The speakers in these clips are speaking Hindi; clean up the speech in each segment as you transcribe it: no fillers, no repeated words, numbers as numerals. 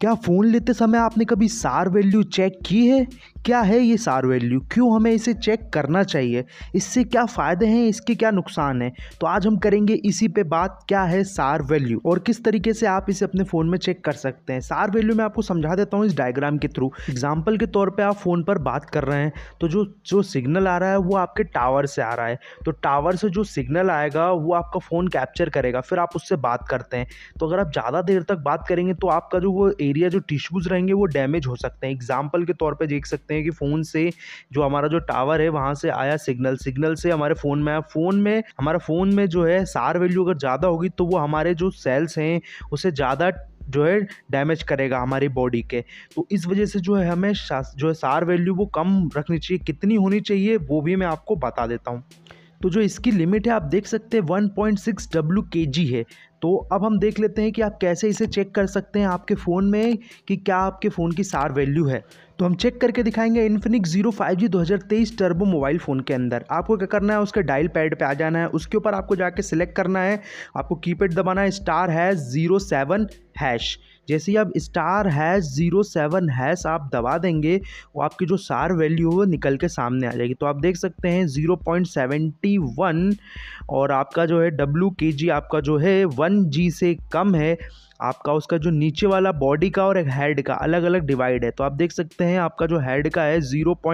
क्या फ़ोन लेते समय आपने कभी सार वैल्यू चेक की है? क्या है ये सार वैल्यू? क्यों हमें इसे चेक करना चाहिए? इससे क्या फ़ायदे हैं, इसके क्या नुकसान हैं? तो आज हम करेंगे इसी पे बात, क्या है सार वैल्यू और किस तरीके से आप इसे अपने फ़ोन में चेक कर सकते हैं। सार वैल्यू मैं आपको समझा देता हूँ इस डायग्राम के थ्रू। एग्जाम्पल के तौर पर आप फ़ोन पर बात कर रहे हैं तो जो सिग्नल आ रहा है वो आपके टावर से आ रहा है। तो टावर से जो सिग्नल आएगा वो आपका फ़ोन कैप्चर करेगा, फिर आप उससे बात करते हैं। तो अगर आप ज़्यादा देर तक बात करेंगे तो आपका जो वो एरिया, जो टिश्यूज़ रहेंगे वो डैमेज हो सकते हैं। एग्जाम्पल के तौर पे देख सकते हैं कि फ़ोन से जो हमारा जो टावर है वहाँ से आया सिग्नल, सिग्नल से हमारे फ़ोन में आया, हमारा फ़ोन में जो है सार वैल्यू अगर ज़्यादा होगी तो वो हमारे जो सेल्स हैं उसे ज़्यादा जो है डैमेज करेगा हमारी बॉडी के। तो इस वजह से जो है हमें जो है सार वैल्यू वो कम रखनी चाहिए। कितनी होनी चाहिए वो भी मैं आपको बता देता हूँ। तो जो इसकी लिमिट है आप देख सकते हैं 1.6 WKG है। तो अब हम देख लेते हैं कि आप कैसे इसे चेक कर सकते हैं आपके फ़ोन में कि क्या आपके फ़ोन की सार वैल्यू है। तो हम चेक करके दिखाएंगे Infinix zero 5G 2023 turbo mobile phone के अंदर। आपको क्या करना है, उसके डायल पैड पे आ जाना है, उसके ऊपर आपको जाके सिलेक्ट करना है, आपको कीपैड दबाना है *#07#। जैसे ही आप *#07# आप दबा देंगे वो आपकी जो सार वैल्यू है वो निकल के सामने आ जाएगी। तो आप देख सकते हैं 0.71 और आपका जो है WKG आपका जो है 1G से कम है। आपका उसका जो नीचे वाला बॉडी का और एक हेड का अलग अलग डिवाइड है। तो आप देख सकते हैं आपका जो हेड का है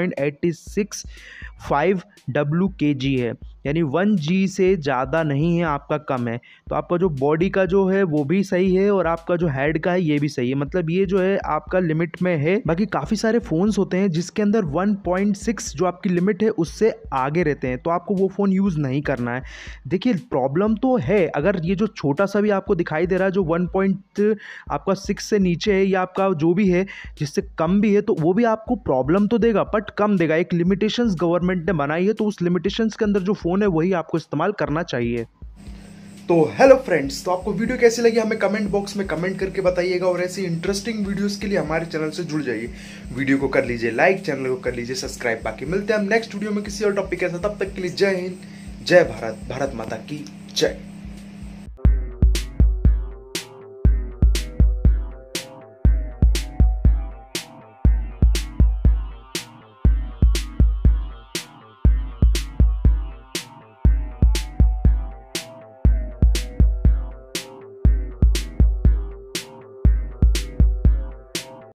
0.865 WKG है, यानी 1G से ज़्यादा नहीं है, आपका कम है। तो आपका जो बॉडी का जो है वो भी सही है और आपका जो हेड का है ये भी सही है, मतलब ये जो है आपका लिमिट में है। बाकी काफ़ी सारे फ़ोन्स होते हैं जिसके अंदर 1.6 जो आपकी लिमिट है उससे आगे रहते हैं, तो आपको वो फ़ोन यूज़ नहीं करना है। देखिए प्रॉब्लम तो है, अगर ये जो छोटा सा भी आपको दिखाई दे रहा है जो 1.6 से नीचे है या आपका जो भी है जिससे कम भी है, तो वो भी आपको प्रॉब्लम तो देगा बट कम देगा। एक लिमिटेशंस गवर्नमेंट ने बनाई है, तो उस लिमिटेशंस के अंदर जो फ़ोन है वही आपको इस्तेमाल करना चाहिए। तो हेलो फ्रेंड्स, तो आपको वीडियो कैसी लगी हमें कमेंट बॉक्स में कमेंट करके बताइएगा और ऐसी इंटरेस्टिंग वीडियोस के लिए हमारे चैनल से जुड़ जाइए। वीडियो को कर लीजिए लाइक, चैनल को कर लीजिए सब्सक्राइब। बाकी मिलते हैं हम नेक्स्ट वीडियो में किसी और टॉपिक के साथ। तब तक के लिए जय हिंद, जय भारत, भारत माता की जय।